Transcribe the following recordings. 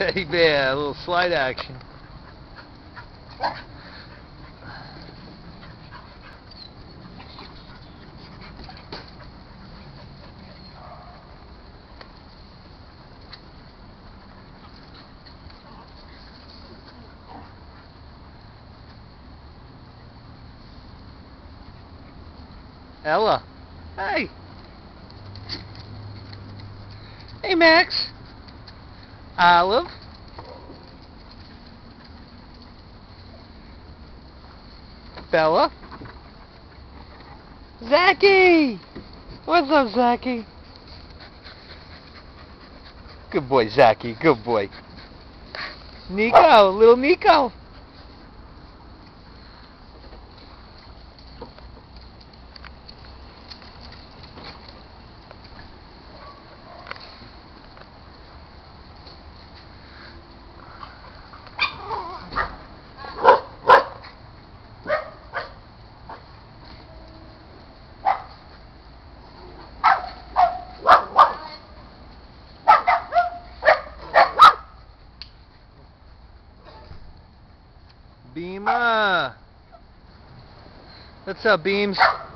Teddy bear, a little slide action. Ella. Hey. Hey, Max. Olive. Bella. Zachy. What's up, Zachy? Good boy, Zachy. Good boy. Nico. Little Nico. Beema! What's up, Beams?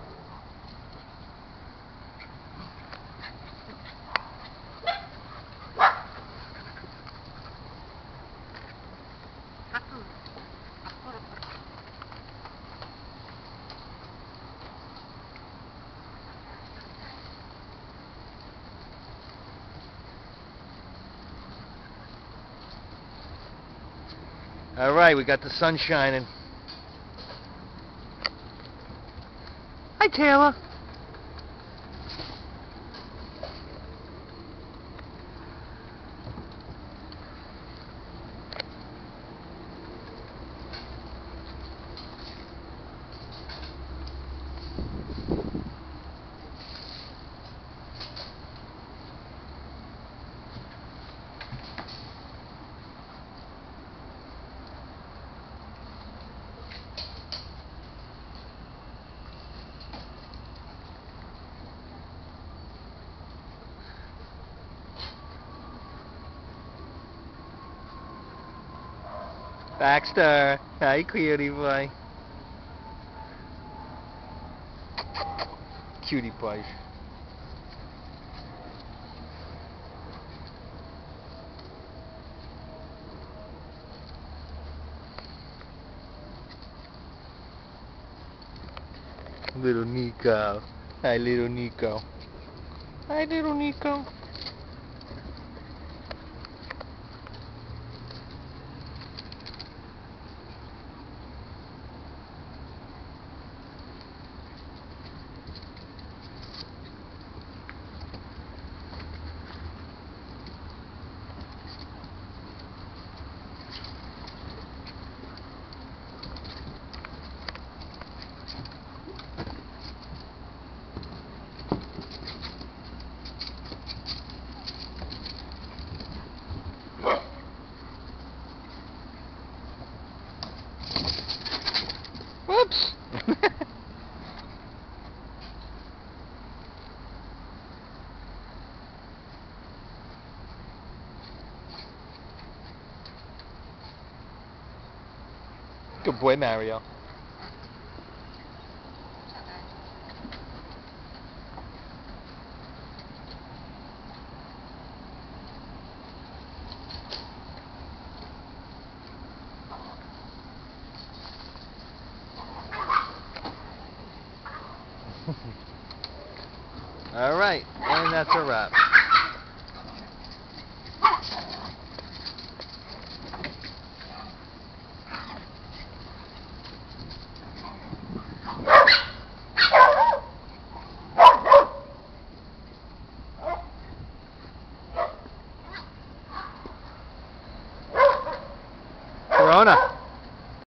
Alright, we got the sun shining. Hi, Taylor. Baxter. Hi, cutie boy. Cutie boy. Little Nico. Hi, little Nico. Hi, little Nico. Whoops! Good boy, Mario. All right, and that's a wrap. Corona.